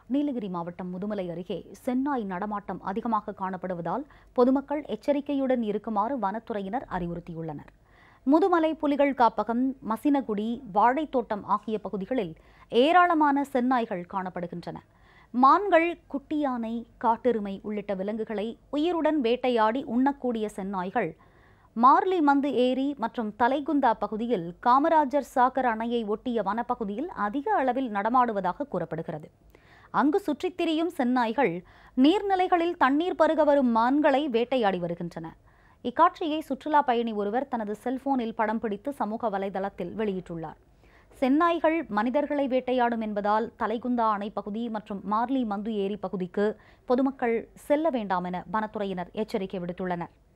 நீலகிரி மாவட்டம் முதுமலை அருகே செந்நாய் நடமாட்டம் அதிகமாக காணப்படுவதால் பொதுமக்கள் எச்சரிக்கையுடன் இருக்குமாறு வனத்துறையினர் அறிவுறுத்தியுள்ளனர். முதுமலை புலிகள் காப்பகம், மசினகுடி, வாழைத்தோட்டம் ஆகிய பகுதிகளில் ஏராளமான செந்நாய்கள் காணப்படுகின்றன. மான்கள், குட்டி யானை, காட்டெருமை உள்ளிட்ட விலங்குகளை உயிருடன் வேட்டையாடி உண்ணக்கூடிய செந்நாய்கள் மார்லி மந்து ஏரி மற்றும் தலைகுந்தா பகுதியில் காமராஜர் சாகர் அணையை ஒட்டிய வனப்பகுதியில் அதிக அளவில் நடமாடுவதாக கூறப்படுகிறது. அங்கு சுற்றித் திரியும் செந்நாய்கள் நீர்நிலைகளில் தண்ணீர் பருக வரும் மான்களை வேட்டையாடி வருகின்றன. இக்காட்சியை சுற்றுலா பயணி ஒருவர் தனது செல்போனில் படம் பிடித்து சமூக வலைதளத்தில் வெளியிட்டுள்ளார். செந்நாய்கள் மனிதர்களை வேட்டையாடும் என்பதால் தலைகுந்தா அணை பகுதி மற்றும் மார்லி மந்து ஏரி பகுதிக்கு பொதுமக்கள் செல்ல வேண்டாம் என வனத்துறையினர் எச்சரிக்கை விடுத்துள்ளனர்.